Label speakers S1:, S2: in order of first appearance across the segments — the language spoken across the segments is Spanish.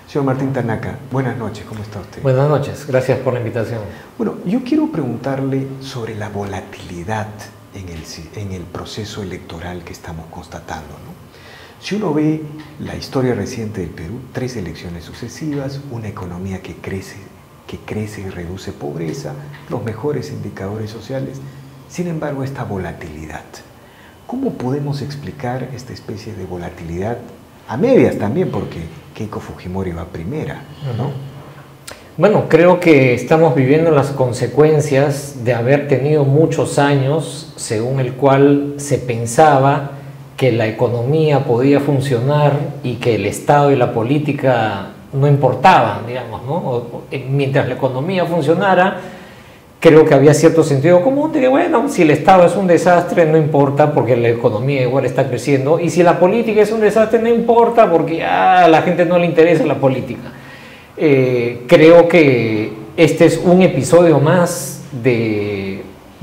S1: Señor Martín Tanaka, buenas noches, ¿cómo está usted?
S2: Buenas noches, gracias por la invitación.
S1: Bueno, yo quiero preguntarle sobre la volatilidad en el proceso electoral que estamos constatando, ¿no? Si uno ve la historia reciente del Perú, 3 elecciones sucesivas, una economía que crece y reduce pobreza, los mejores indicadores sociales, sin embargo esta volatilidad. ¿Cómo podemos explicar esta especie de volatilidad a medias también? Porque Keiko Fujimori va primera, ¿no?
S2: Bueno, creo que estamos viviendo las consecuencias de haber tenido muchos años según el cual se pensaba que la economía podía funcionar y que el Estado y la política no importaban, digamos, ¿no? Mientras la economía funcionara, creo que había cierto sentido común de que, bueno, si el Estado es un desastre, no importa porque la economía igual está creciendo, y si la política es un desastre, no importa porque a la gente no le interesa la política. Creo que este es un episodio más de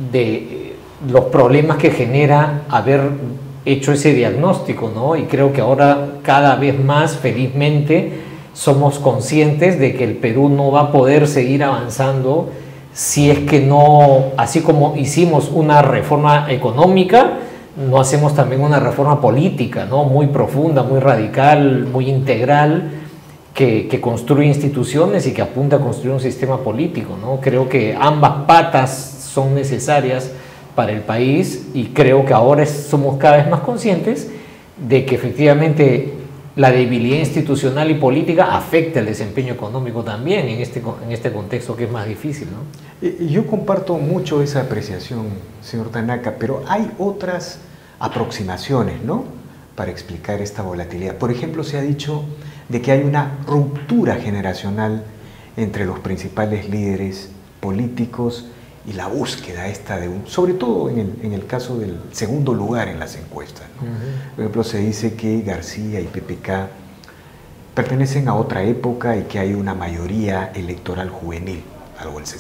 S2: los problemas que genera haber hecho ese diagnóstico, ¿no? Y creo que ahora cada vez más, felizmente, somos conscientes de que el Perú no va a poder seguir avanzando si es que no, así como hicimos una reforma económica, no hacemos también una reforma política, ¿no? Muy profunda, muy radical, muy integral, que construye instituciones y que apunta a construir un sistema político, ¿no? Creo que ambas patas son necesarias para el país y creo que ahora somos cada vez más conscientes de que efectivamente la debilidad institucional y política afecta el desempeño económico también en este contexto que es más difícil, ¿no?
S1: Yo comparto mucho esa apreciación, señor Tanaka, pero hay otras aproximaciones, ¿no?, para explicar esta volatilidad. Por ejemplo, se ha dicho de que hay una ruptura generacional entre los principales líderes políticos y la búsqueda esta de sobre todo en el caso del segundo lugar en las encuestas, ¿no? Por ejemplo, se dice que García y PPK pertenecen a otra época y que hay una mayoría electoral juvenil, algo del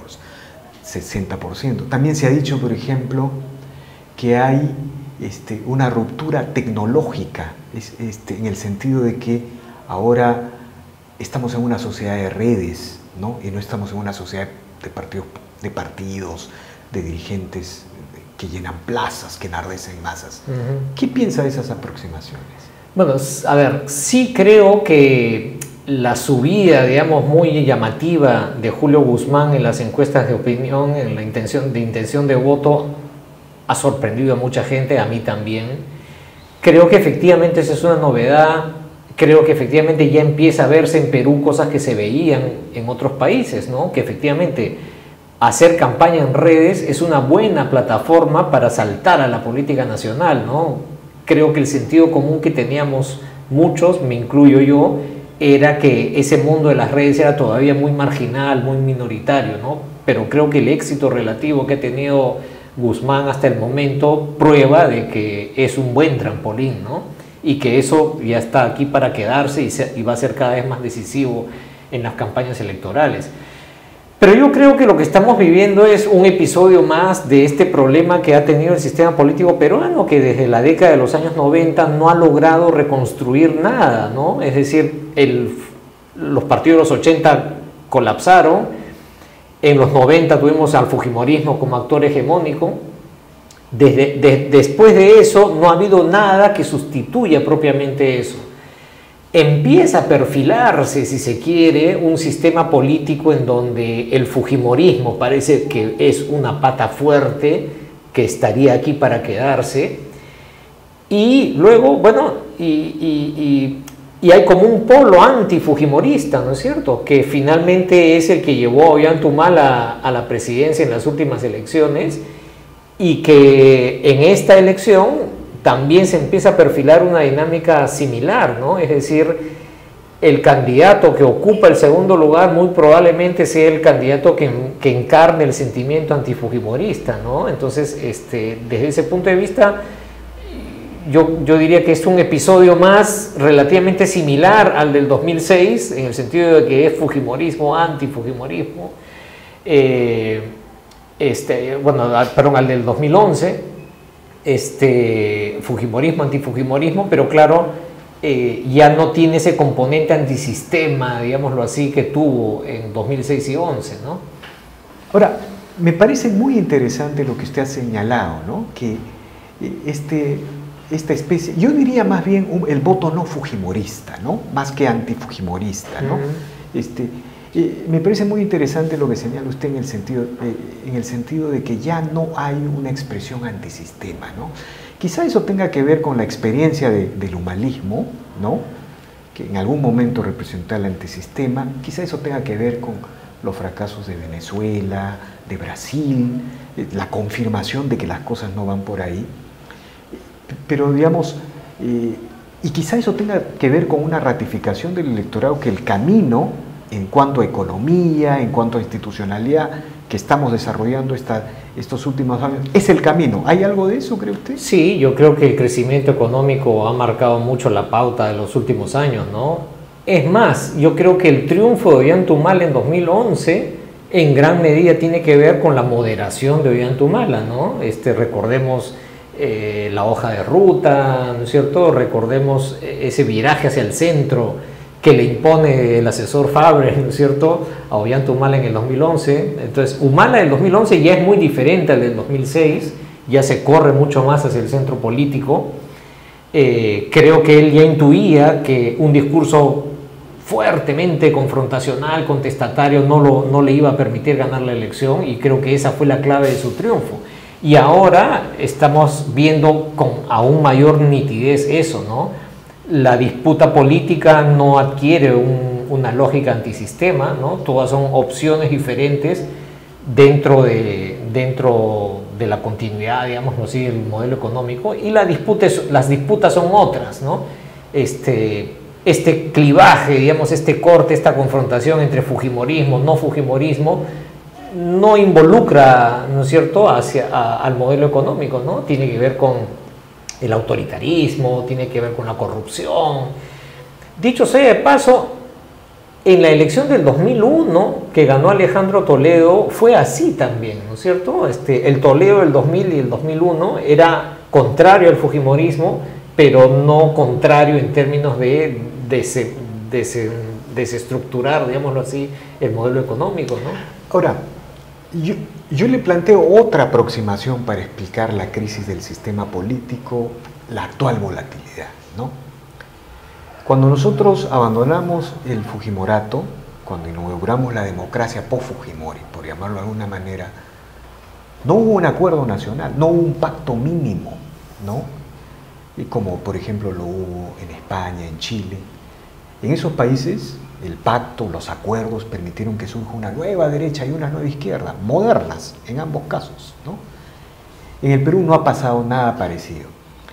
S1: 60%. También se ha dicho, por ejemplo, que hay una ruptura tecnológica, en el sentido de que ahora estamos en una sociedad de redes, ¿no?, y no estamos en una sociedad de partidos, de dirigentes que llenan plazas, que enardecen masas. ¿Qué piensa de esas aproximaciones?
S2: Bueno, a ver, sí creo que la subida, digamos, muy llamativa de Julio Guzmán en las encuestas de opinión, en la intención de voto, ha sorprendido a mucha gente, a mí también. Creo que efectivamente esa es una novedad. Creo que efectivamente ya empieza a verse en Perú cosas que se veían en otros países, ¿no? Que efectivamente hacer campaña en redes es una buena plataforma para saltar a la política nacional, ¿no? Creo que el sentido común que teníamos muchos, me incluyo yo, era que ese mundo de las redes era todavía muy marginal, muy minoritario, ¿no? Pero creo que el éxito relativo que ha tenido Guzmán hasta el momento prueba de que es un buen trampolín, ¿no? Y que eso ya está aquí para quedarse y va a ser cada vez más decisivo en las campañas electorales. Pero yo creo que lo que estamos viviendo es un episodio más de este problema que ha tenido el sistema político peruano, que desde la década de los años 90 no ha logrado reconstruir nada, ¿no? Es decir, los partidos de los 80 colapsaron, en los 90 tuvimos al fujimorismo como actor hegemónico. Después de eso no ha habido nada que sustituya propiamente eso. Empieza a perfilarse, si se quiere, un sistema político en donde el fujimorismo parece que es una pata fuerte que estaría aquí para quedarse, y luego, bueno, y hay como un polo antifujimorista, ¿no es cierto?, que finalmente es el que llevó a Ollanta a la presidencia en las últimas elecciones, y que en esta elección también se empieza a perfilar una dinámica similar, ¿no? Es decir, el candidato que ocupa el segundo lugar muy probablemente sea el candidato que encarne el sentimiento antifujimorista, ¿no? Entonces, desde ese punto de vista, yo diría que es un episodio más relativamente similar al del 2006, en el sentido de que es fujimorismo, antifujimorismo, perdón, al del 2011, fujimorismo, antifujimorismo, pero claro, ya no tiene ese componente antisistema, digámoslo así, que tuvo en 2006 y 2011, ¿no?
S1: Ahora, me parece muy interesante lo que usted ha señalado, ¿no? Que esta especie, yo diría más bien el voto no fujimorista, ¿no? Más que antifujimorista, ¿no? Me parece muy interesante lo que señala usted en el sentido de que ya no hay una expresión antisistema, ¿no? Quizá eso tenga que ver con la experiencia del humanismo, ¿no? Que en algún momento representó el antisistema. Quizá eso tenga que ver con los fracasos de Venezuela, de Brasil, la confirmación de que las cosas no van por ahí. Pero digamos, y quizá eso tenga que ver con una ratificación del electorado, que el camino en cuanto a economía, en cuanto a institucionalidad que estamos desarrollando estos últimos años, es el camino. ¿Hay algo de eso, cree usted?
S2: Sí, yo creo que el crecimiento económico ha marcado mucho la pauta de los últimos años, ¿no? Es más, yo creo que el triunfo de Ollantaytamala en 2011 en gran medida tiene que ver con la moderación de Ollantaytamala, ¿no? Recordemos la hoja de ruta, ¿no es cierto? Recordemos ese viraje hacia el centro que le impone el asesor Fabre, ¿no es cierto?, a Ollantaytamala en el 2011. Entonces, Humala del 2011 ya es muy diferente al del 2006, ya se corre mucho más hacia el centro político. Creo que él ya intuía que un discurso fuertemente confrontacional, contestatario, no le iba a permitir ganar la elección, y creo que esa fue la clave de su triunfo. Y ahora estamos viendo con aún mayor nitidez eso, ¿no? La disputa política no adquiere una lógica antisistema, ¿no? Todas son opciones diferentes dentro de la continuidad, digamos así, del modelo económico, y las disputas son otras, ¿no? Este clivaje, digamos, este corte, esta confrontación entre fujimorismo, no fujimorismo, no involucra, ¿no es cierto?, al modelo económico, ¿no? Tiene que ver con el autoritarismo, tiene que ver con la corrupción. Dicho sea de paso, en la elección del 2001, que ganó Alejandro Toledo, fue así también, ¿no es cierto? El Toledo del 2000 y el 2001 era contrario al fujimorismo, pero no contrario en términos de desestructurar, digámoslo así, el modelo económico, ¿no?
S1: Ahora, yo le planteo otra aproximación para explicar la crisis del sistema político, la actual volatilidad, ¿no? Cuando nosotros abandonamos el Fujimorato, cuando inauguramos la democracia post-Fujimori, por llamarlo de alguna manera, no hubo un acuerdo nacional, no hubo un pacto mínimo, ¿no? Y como por ejemplo lo hubo en España, en Chile. En esos países el pacto, los acuerdos permitieron que surja una nueva derecha y una nueva izquierda, modernas en ambos casos, ¿no? En el Perú no ha pasado nada parecido.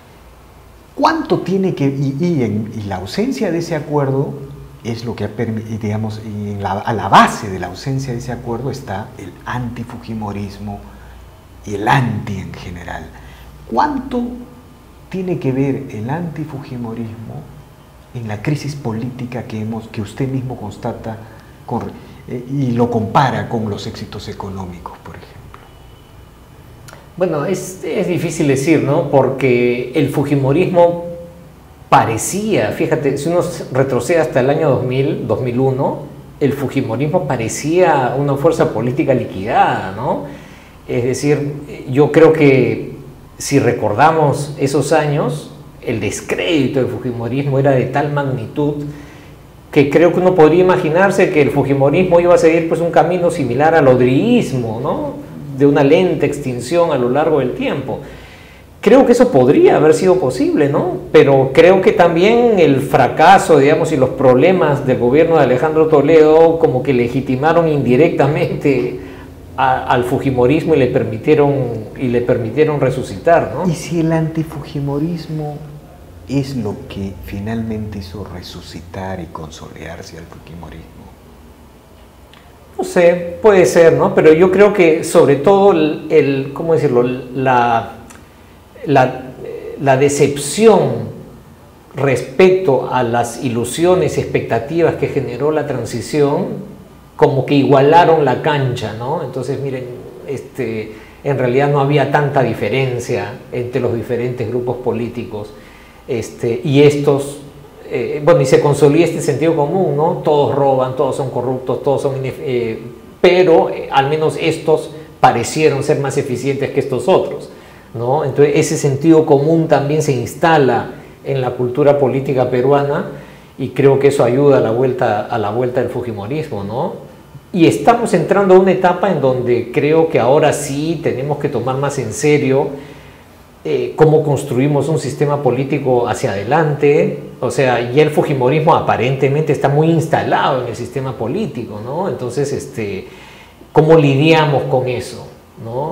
S1: ¿Cuánto tiene que...? Y la ausencia de ese acuerdo es lo que ha permitido, digamos, a la base de la ausencia de ese acuerdo está el antifujimorismo y el anti en general. ¿Cuánto tiene que ver el antifujimorismo en la crisis política que usted mismo constata y lo compara con los éxitos económicos, por ejemplo?
S2: Bueno, es difícil decir, ¿no? Porque el fujimorismo parecía, fíjate, si uno retrocede hasta el año 2000, 2001, el fujimorismo parecía una fuerza política liquidada, ¿no? Es decir, yo creo que si recordamos esos años, el descrédito del fujimorismo era de tal magnitud que creo que uno podría imaginarse que el fujimorismo iba a seguir pues un camino similar al odriísmo, ¿no? De una lenta extinción a lo largo del tiempo. Creo que eso podría haber sido posible, ¿no? Pero creo que también el fracaso, digamos, y los problemas del gobierno de Alejandro Toledo como que legitimaron indirectamente al fujimorismo y le permitieron resucitar, ¿no?
S1: ¿Y si el antifujimorismo es lo que finalmente hizo resucitar y consolidarse al fujimorismo?
S2: No sé, puede ser, ¿no? Pero yo creo que sobre todo ¿cómo decirlo? La decepción respecto a las ilusiones y expectativas que generó la transición como que igualaron la cancha, ¿no? Entonces, miren, en realidad no había tanta diferencia entre los diferentes grupos políticos, y estos bueno, y se consolida este sentido común, ¿no? Todos roban, todos son corruptos, todos son pero al menos estos parecieron ser más eficientes que estos otros, ¿no? Entonces ese sentido común también se instala en la cultura política peruana y creo que eso ayuda a la vuelta del fujimorismo, ¿no? Y estamos entrando a una etapa en donde creo que ahora sí tenemos que tomar más en serio cómo construimos un sistema político hacia adelante. O sea, ya el fujimorismo aparentemente está muy instalado en el sistema político, ¿no? Entonces, ¿cómo lidiamos con eso, ¿no?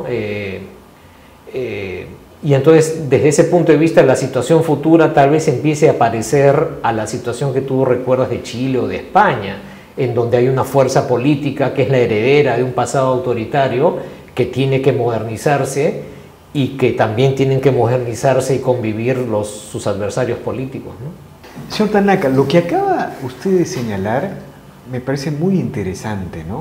S2: Y entonces, desde ese punto de vista, la situación futura tal vez empiece a parecer a la situación que tú recuerdas de Chile o de España, en donde hay una fuerza política que es la heredera de un pasado autoritario que tiene que modernizarse y que también tienen que modernizarse y convivir sus adversarios políticos, ¿no?
S1: Señor Tanaka, lo que acaba usted de señalar me parece muy interesante, ¿no?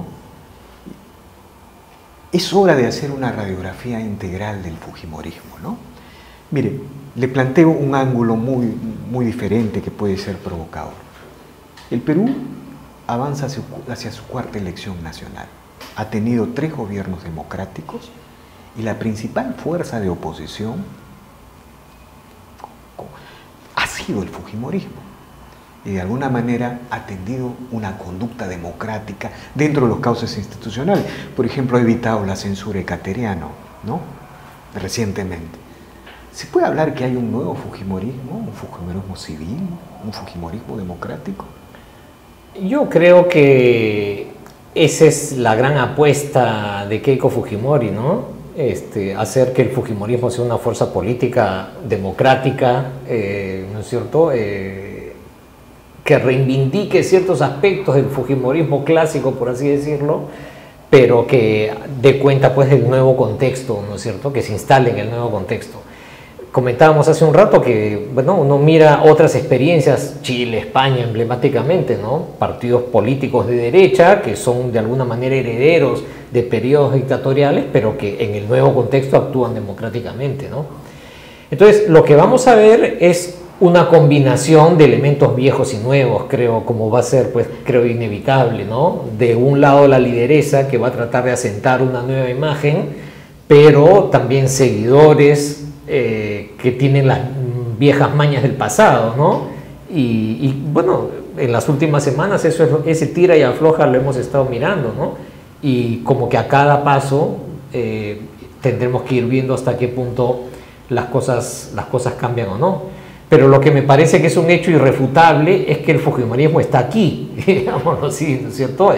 S1: Es hora de hacer una radiografía integral del fujimorismo, ¿no? Mire, le planteo un ángulo muy diferente que puede ser provocador. El Perú avanza hacia su cuarta elección nacional. Ha tenido 3 gobiernos democráticos y la principal fuerza de oposición ha sido el fujimorismo. Y de alguna manera ha tendido una conducta democrática dentro de los cauces institucionales. Por ejemplo, ha evitado la censura ecuatoriana, ¿no? Recientemente. ¿Se puede hablar que hay un nuevo fujimorismo, un fujimorismo civil, un fujimorismo democrático?
S2: Yo creo que esa es la gran apuesta de Keiko Fujimori, ¿no? Hacer que el fujimorismo sea una fuerza política democrática, ¿no es cierto?, que reivindique ciertos aspectos del fujimorismo clásico, por así decirlo, pero que dé cuenta pues del nuevo contexto, ¿no es cierto?, que se instale en el nuevo contexto. Comentábamos hace un rato que, bueno, uno mira otras experiencias, Chile, España emblemáticamente, ¿no? Partidos políticos de derecha que son de alguna manera herederos de periodos dictatoriales, pero que en el nuevo contexto actúan democráticamente, ¿no? Entonces, lo que vamos a ver es una combinación de elementos viejos y nuevos, creo, como va a ser, pues, creo, inevitable, ¿no? De un lado la lideresa que va a tratar de asentar una nueva imagen, pero también seguidores que tienen las viejas mañas del pasado, ¿no? Y bueno, en las últimas semanas ese tira y afloja lo hemos estado mirando, ¿no? Y como que a cada paso tendremos que ir viendo hasta qué punto las cosas cambian o no. Pero lo que me parece que es un hecho irrefutable es que el fujimorismo está aquí, digámoslo así, ¿no es cierto?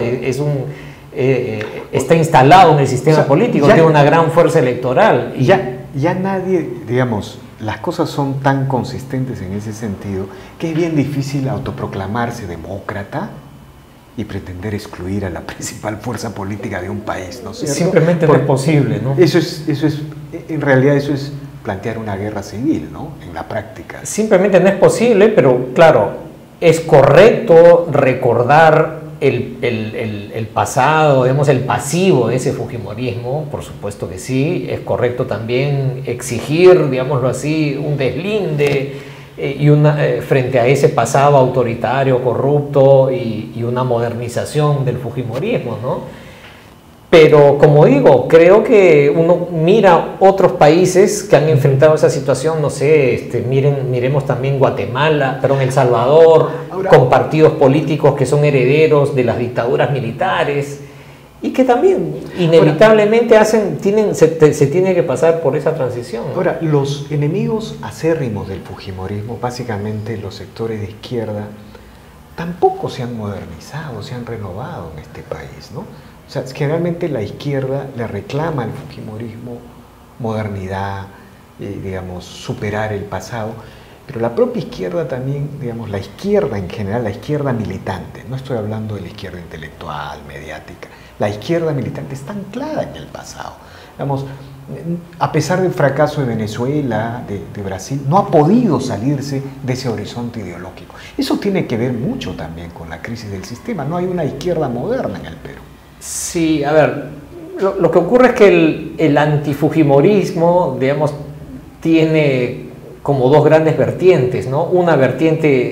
S2: Está instalado en el sistema político, tiene una gran fuerza electoral. Y
S1: ya nadie, digamos, las cosas son tan consistentes en ese sentido que es bien difícil autoproclamarse demócrata y pretender excluir a la principal fuerza política de un país, ¿no es cierto?
S2: Simplemente no es posible, ¿no?
S1: En realidad eso es plantear una guerra civil, ¿no? En la práctica.
S2: Simplemente no es posible, pero claro, es correcto recordar el pasado, digamos, el pasivo de ese fujimorismo, por supuesto que sí. Es correcto también exigir, digámoslo así, un deslinde frente a ese pasado autoritario, corrupto y una modernización del fujimorismo, ¿no? Pero, como digo, creo que uno mira otros países que han enfrentado esa situación, no sé, miremos también Guatemala, El Salvador, con partidos políticos que son herederos de las dictaduras militares y que también inevitablemente se tiene que pasar por esa transición, ¿no?
S1: Ahora, los enemigos acérrimos del fujimorismo, básicamente los sectores de izquierda, tampoco se han modernizado, se han renovado en este país, ¿no? O sea, generalmente la izquierda le reclama al fujimorismo modernidad, digamos, superar el pasado, pero la propia izquierda también, digamos, la izquierda en general, la izquierda militante, no estoy hablando de la izquierda intelectual, mediática, la izquierda militante está anclada en el pasado. Digamos, a pesar del fracaso de Venezuela, de Brasil, no ha podido salirse de ese horizonte ideológico. Eso tiene que ver mucho también con la crisis del sistema, no hay una izquierda moderna en el Perú.
S2: Sí, a ver, lo que ocurre es que el antifujimorismo, digamos, tiene como dos grandes vertientes, ¿no? Una vertiente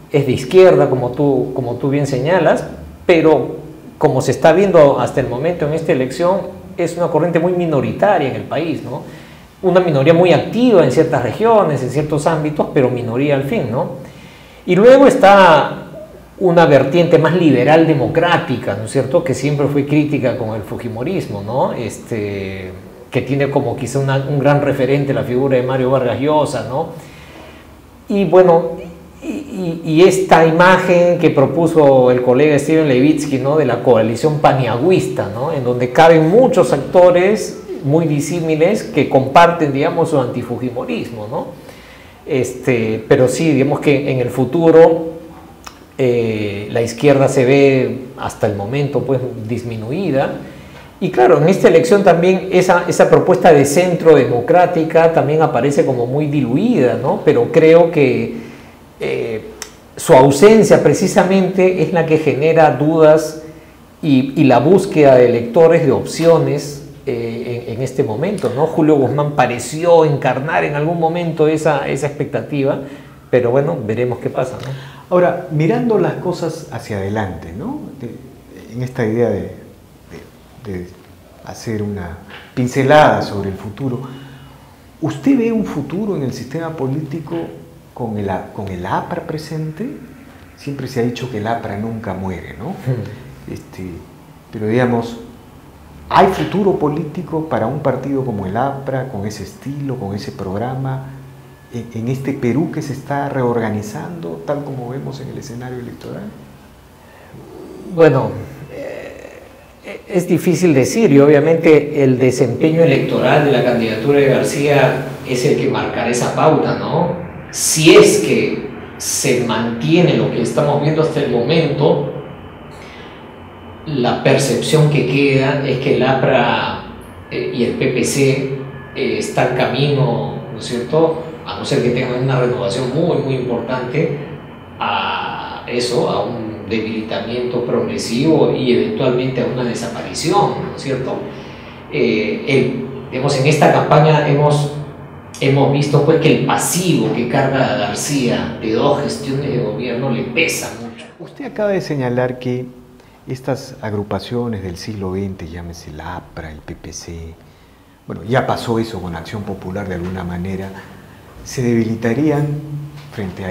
S2: es de izquierda, como tú bien señalas, pero como se está viendo hasta el momento en esta elección, es una corriente muy minoritaria en el país, ¿no? Una minoría muy activa en ciertas regiones, en ciertos ámbitos, pero minoría al fin, ¿no? Y luego está una vertiente más liberal democrática, ¿no es cierto?, que siempre fue crítica con el fujimorismo, ¿no? Que tiene como quizá un gran referente la figura de Mario Vargas Llosa, ¿no? Y bueno, y esta imagen que propuso el colega Steven Levitsky, ¿no?, de la coalición paniagüista, ¿no?, en donde caben muchos actores muy disímiles que comparten, digamos, su antifujimorismo, ¿no? Pero sí, digamos que en el futuro la izquierda se ve hasta el momento pues disminuida. Y claro, en esta elección también esa propuesta de centro democrática también aparece como muy diluida, ¿no? Pero creo que su ausencia precisamente es la que genera dudas y la búsqueda de electores de opciones en este momento, ¿no? Julio Guzmán pareció encarnar en algún momento esa expectativa, pero bueno, veremos qué pasa, ¿no?
S1: Ahora, mirando las cosas hacia adelante, ¿no?, en esta idea de hacer una pincelada sobre el futuro, ¿usted ve un futuro en el sistema político con el APRA presente? Siempre se ha dicho que el APRA nunca muere, ¿no? Pero digamos, ¿hay futuro político para un partido como el APRA, con ese estilo, con ese programa, en este Perú que se está reorganizando, tal como vemos en el escenario electoral?
S2: Bueno, es difícil decir, y obviamente el desempeño electoral de la candidatura de García es el que marcará esa pauta, ¿no? Si es que se mantiene lo que estamos viendo hasta el momento, la percepción que queda es que el APRA y el PPC están camino, ¿no es cierto?, a no ser que tengan una renovación muy, muy importante, a eso, a un debilitamiento progresivo y eventualmente a una desaparición, ¿no es cierto? Digamos, en esta campaña hemos visto pues que el pasivo que carga García de 2 gestiones de gobierno le pesa mucho.
S1: Usted acaba de señalar que estas agrupaciones del siglo XX, llámese el APRA, el PPC, bueno, ya pasó eso con Acción Popular de alguna manera, se debilitarían frente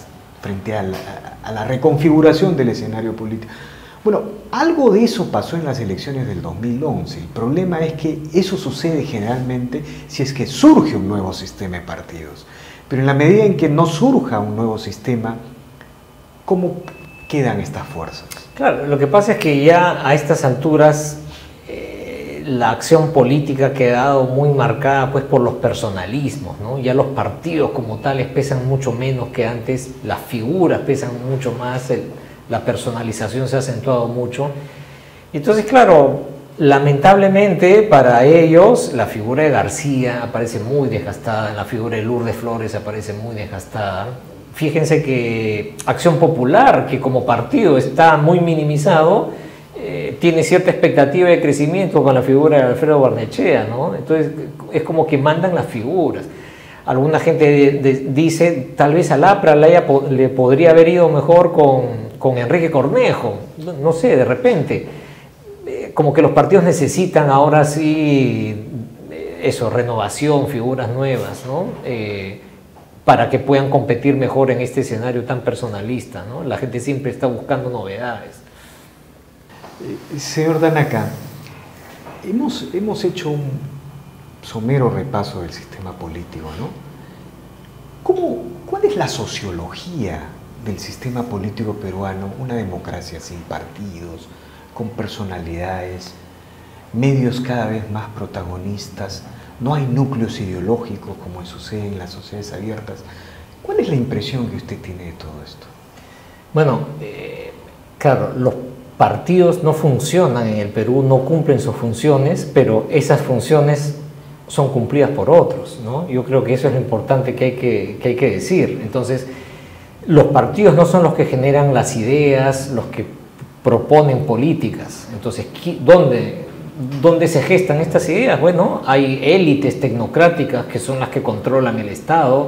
S1: a la reconfiguración del escenario político. Bueno, algo de eso pasó en las elecciones del 2011. El problema es que eso sucede generalmente si es que surge un nuevo sistema de partidos. Pero en la medida en que no surja un nuevo sistema, ¿cómo quedan estas fuerzas?
S2: Claro, lo que pasa es que ya a estas alturas la acción política ha quedado muy marcada pues por los personalismos, ¿no? Ya los partidos como tales pesan mucho menos que antes, las figuras pesan mucho más, la personalización se ha acentuado mucho. Entonces, claro, lamentablemente para ellos la figura de García aparece muy desgastada, la figura de Lourdes Flores aparece muy desgastada. Fíjense que Acción Popular, que como partido está muy minimizado, tiene cierta expectativa de crecimiento con la figura de Alfredo Barnechea, ¿no? Entonces es como que mandan las figuras. Alguna gente dice, tal vez al APRA le podría haber ido mejor con Enrique Cornejo, no sé, de repente. Como que los partidos necesitan ahora sí, eso, renovación, figuras nuevas, ¿no? Para que puedan competir mejor en este escenario tan personalista, ¿no? La gente siempre está buscando novedades.
S1: Señor Danaka, hemos hecho un somero repaso del sistema político, ¿no? ¿Cuál es la sociología del sistema político peruano? Una democracia sin partidos, con personalidades, medios cada vez más protagonistas, no hay núcleos ideológicos como sucede en las sociedades abiertas. ¿Cuál es la impresión que usted tiene de todo esto?
S2: Bueno, claro, los partidos no funcionan en el Perú, no cumplen sus funciones, pero esas funciones son cumplidas por otros, ¿no? Yo creo que eso es lo importante que hay que decir. Entonces, los partidos no son los que generan las ideas, los que proponen políticas. Entonces, ¿dónde se gestan estas ideas? Bueno, hay élites tecnocráticas que son las que controlan el Estado,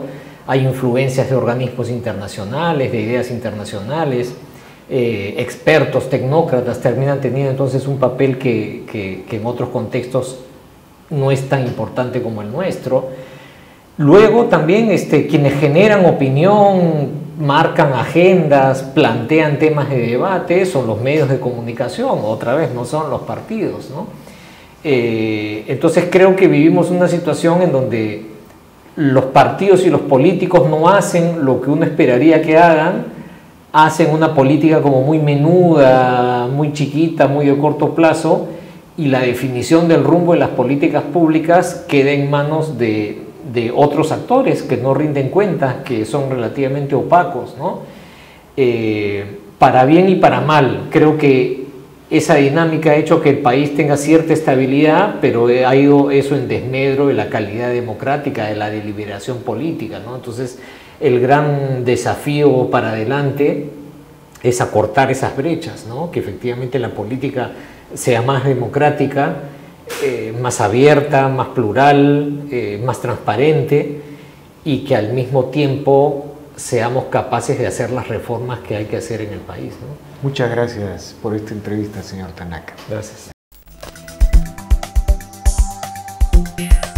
S2: hay influencias de organismos internacionales, de ideas internacionales, expertos, tecnócratas terminan teniendo entonces un papel que en otros contextos no es tan importante como el nuestro. Luego también quienes generan opinión, marcan agendas, plantean temas de debate, son los medios de comunicación, otra vez no son los partidos, ¿no? Entonces creo que vivimos una situación en donde los partidos y los políticos no hacen lo que uno esperaría que hagan, hacen una política como muy menuda, muy chiquita, muy de corto plazo, y la definición del rumbo de las políticas públicas queda en manos de otros actores que no rinden cuentas, que son relativamente opacos, ¿no? Para bien y para mal. Creo que esa dinámica ha hecho que el país tenga cierta estabilidad, pero ha ido eso en desmedro de la calidad democrática, de la deliberación política, ¿no? Entonces, el gran desafío para adelante es acortar esas brechas, ¿no? Que efectivamente la política sea más democrática, más abierta, más plural, más transparente, y que al mismo tiempo seamos capaces de hacer las reformas que hay que hacer en el país, ¿no?
S1: Muchas gracias por esta entrevista, señor Tanaka.
S2: Gracias.